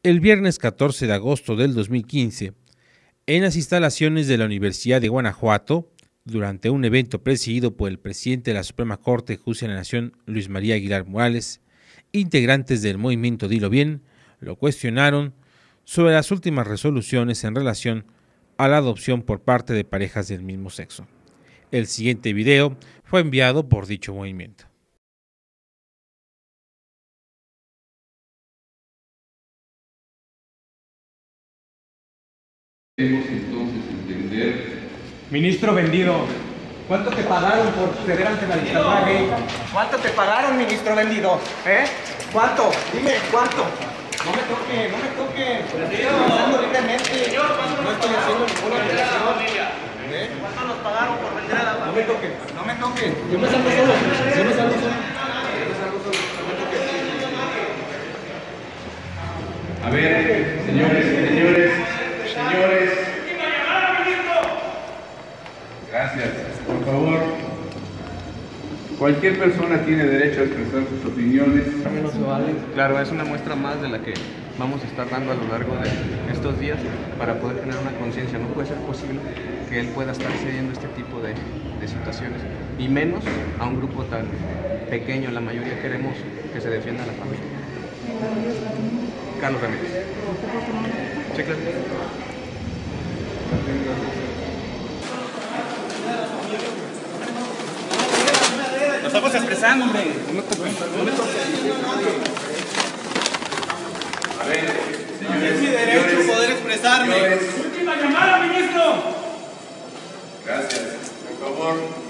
El viernes 14 de agosto del 2015, en las instalaciones de la Universidad de Guanajuato, durante un evento presidido por el presidente de la Suprema Corte de Justicia de la Nación, Luis María Aguilar Morales, integrantes del movimiento Dilo Bien lo cuestionaron sobre las últimas resoluciones en relación a la adopción por parte de parejas del mismo sexo. El siguiente video fue enviado por dicho movimiento. Debemos entonces entender. Ministro vendido, ¿cuánto te pagaron por ceder ante la dictadura gay? ¿Cuánto te pagaron, ministro vendido? ¿Cuánto? Dime, ¿cuánto? No me toquen, no me toquen. Estoy pensando libremente. No estoy haciendo ninguna violación. ¿Cuánto nos pagaron por vender a la familia? No me toquen, no me toquen. Yo me salgo solo. Yo me salgo solo. No me toquen. A ver, señores. Gracias. Por favor, cualquier persona tiene derecho a expresar sus opiniones. Claro, es una muestra más de la que vamos a estar dando a lo largo de estos días para poder generar una conciencia. No puede ser posible que él pueda estar cediendo este tipo de situaciones, y menos a un grupo tan pequeño. La mayoría queremos que se defienda a la familia. Carlos Ramírez. Sí, claro. Nos estamos expresando, hombre. A ver, Es mi derecho poder expresarme. señores. Última llamada, ministro. Gracias. Por favor.